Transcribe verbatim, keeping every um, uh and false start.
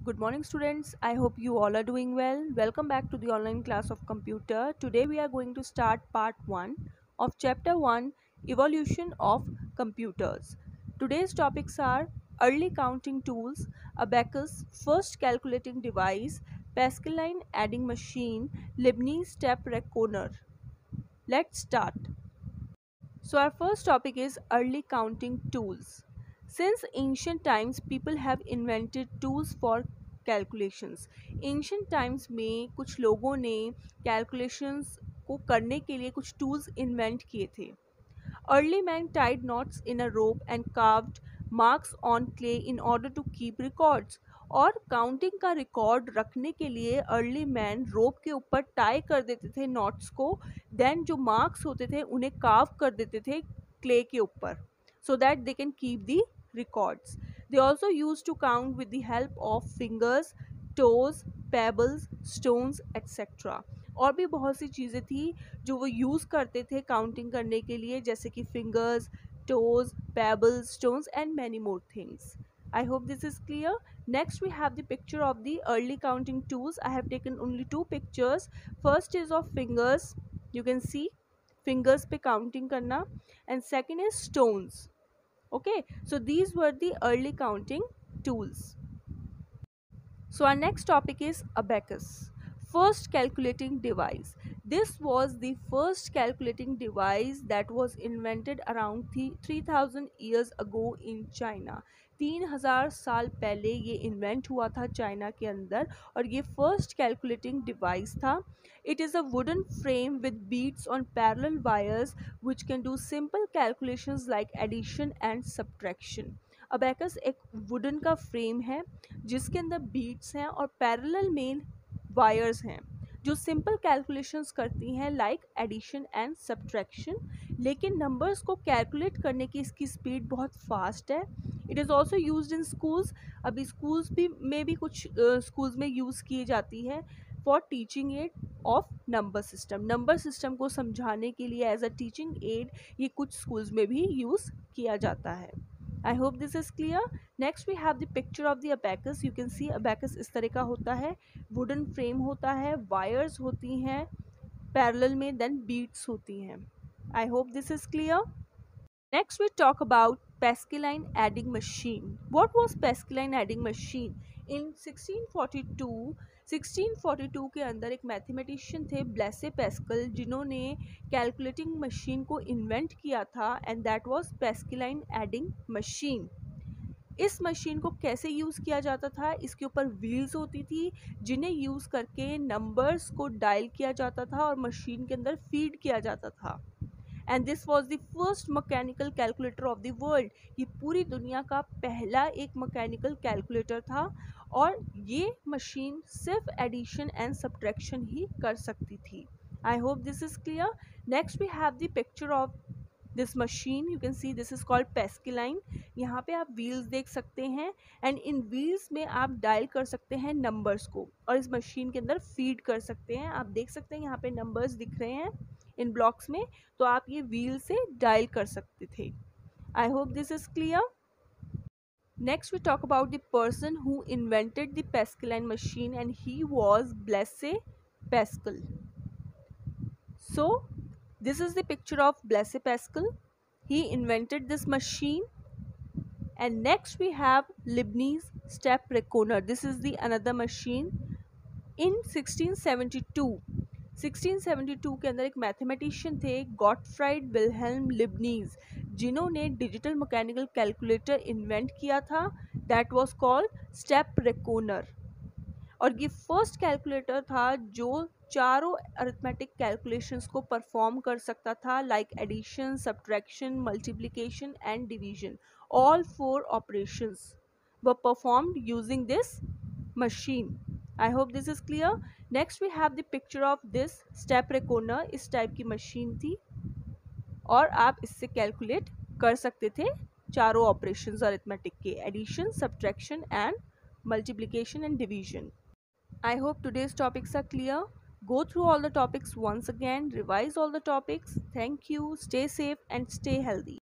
Good morning, students. I hope you all are doing well. Welcome back to the online class of computer. Today we are going to start part one of chapter one, Evolution of Computers. Today's topics are early counting tools, abacus, first calculating device, Pascaline adding machine, Leibniz step reckoner. Let's start. So, our first topic is early counting tools. Since ancient times, people have invented tools for calculations. Ancient times में कुछ लोगों ने calculations को करने के लिए कुछ tools invent किए थे. Early man tied knots in a rope and carved marks on clay in order to keep records. और काउंटिंग का रिकॉर्ड रखने के लिए अर्ली मैन रोप के ऊपर टाई कर देते थे नॉट्स को, देन जो मार्क्स होते थे उन्हें कार्व कर देते थे क्ले के ऊपर, so that they can keep the records. They also use to count with the help of fingers, toes, pebbles, stones etcetera. और भी बहुत सी चीज़ें थी जो वो यूज़ करते थे काउंटिंग करने के लिए, जैसे कि fingers, toes, pebbles, stones and many more things. I hope this is clear. Next we have the picture of the early counting tools. I have taken only two pictures. First is of fingers. You can see fingers पे counting करना, and second is stones. Okay, so these were the early counting tools. So our next topic is abacus, first calculating device. This was the first calculating device that was invented around three thousand years ago in China. तीन हज़ार साल पहले ये invent हुआ था China के अंदर, और ये फर्स्ट कैलकुलेटिंग डिवाइस था. It is a wooden frame with beads on parallel wires which can do simple calculations like addition and subtraction. Abacus एक वुडन का फ्रेम है जिसके अंदर बीट्स हैं और पैरेलल में वायर्स हैं जो सिंपल कैलकुलेशंस करती हैं लाइक एडिशन एंड सब्ट्रैक्शन. लेकिन नंबर्स को कैलकुलेट करने की इसकी स्पीड बहुत फास्ट है. It is also used in schools. अभी स्कूल्स भी में भी कुछ स्कूल्स uh, में यूज़ की जाती है for teaching aid of number system. Number system को समझाने के लिए एज अ टीचिंग एड ये कुछ स्कूल्स में भी यूज़ किया जाता है. I hope this is clear. Next we have the picture of the abacus. You can see abacus इस तरह का होता है, wooden frame होता है, wires होती हैं parallel में, then beads होती हैं. I hope this is clear. Next we talk about Pascaline adding machine. What was Pascaline adding machine? In sixteen forty two sixteen forty two के अंदर एक मैथमेटिशियन थे ब्लेसे पैस्कल, जिन्होंने कैलकुलेटिंग मशीन को invent किया था, and that was Pascaline adding machine. इस machine को कैसे यूज़ किया जाता था? इसके ऊपर व्हील्स होती थी जिन्हें यूज़ करके नंबर्स को डायल किया जाता था और मशीन के अंदर फीड किया जाता था. And this was the first mechanical calculator of the world. ये पूरी दुनिया का पहला एक मैकेनिकल कैलकुलेटर था, और ये मशीन सिर्फ एडिशन एंड सब्ट्रैक्शन ही कर सकती थी. I hope this is clear. Next we have the picture of this machine. You can see this is called Pascaline. यहाँ पे आप व्हील्स देख सकते हैं, एंड इन व्हील्स में आप डायल कर सकते हैं नंबर्स को और इस मशीन के अंदर फीड कर सकते हैं. आप देख सकते हैं यहाँ पे नंबर्स दिख रहे हैं इन ब्लॉक्स में, तो आप ये व्हील से डायल कर सकते थे. I hope this is clear. Next we talk about the person who invented the Pascaline machine, and he was Blaise Pascal. So this is the picture of Blaise Pascal. He invented this machine. And next we have Leibniz step reckoner. This is the another machine. In sixteen seventy two sixteen seventy two के अंदर एक mathematician थे Gottfried Wilhelm Leibniz, जिन्होंने digital mechanical calculator invent किया था. That was called step reckoner. और ये first calculator था जो चारों अरिथमेटिक कैलकुलेशंस को परफॉर्म कर सकता था, like addition, subtraction, multiplication and division. All four operations were performed using this machine. I hope this is clear. Next we have the picture of this step reckoner. इस type की machine थी और आप इससे calculate कर सकते थे चारों ऑपरेशंस अरिथमेटिक के, addition, subtraction and multiplication and division. I hope today's topics are clear. Go through all the topics once again, revise all the topics. Thank you. Stay safe and stay healthy.